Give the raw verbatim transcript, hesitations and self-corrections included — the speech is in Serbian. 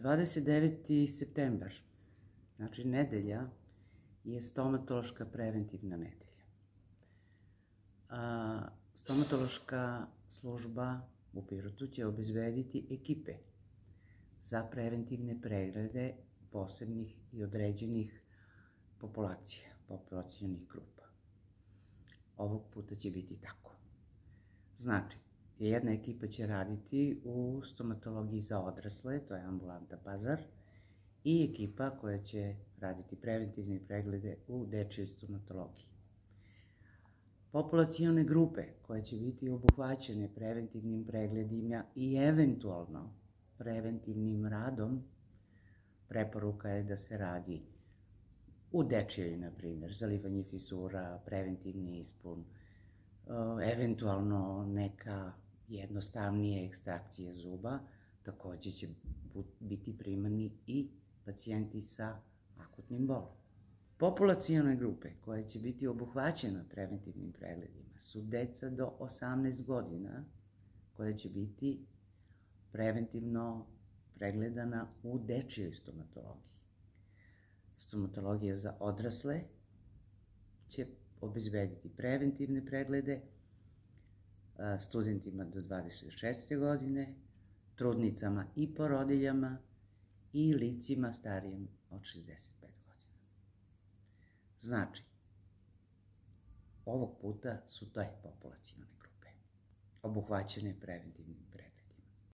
dvadeset deveti septembar, znači nedelja, je stomatološka preventivna nedelja. Stomatološka služba u Pirotu će obezbediti ekipe za preventivne preglede posebnih i određenih populacija, populacionih grupa. Ovog puta će biti tako. Znači, jedna ekipa će raditi u stomatologiji za odrasle, to je ambulanta Pazar, i ekipa koja će raditi preventivne preglede u dečijoj stomatologiji. Populacione grupe koje će biti obuhvaćene preventivnim pregledima i eventualno preventivnim radom, preporuka je da se radi u dečijoj, na primjer, zalivanje fisura, preventivni ispun, eventualno neka jednostavnije ekstrakcije zuba, takođe će biti primani i pacijenti sa akutnim bolom. Populacione grupe koje će biti obuhvaćene preventivnim pregledima su deca do osamnaest godina koja će biti preventivno pregledana u dečijoj stomatologiji. Stomatologija za odrasle će obezbediti preventivne preglede studentima do dvadeset šeste godine, trudnicama i porodiljama i licima starijim od šezdeset pet godina. Znači, ovog puta su te populacione grupe obuhvaćene preventivnim pregledima.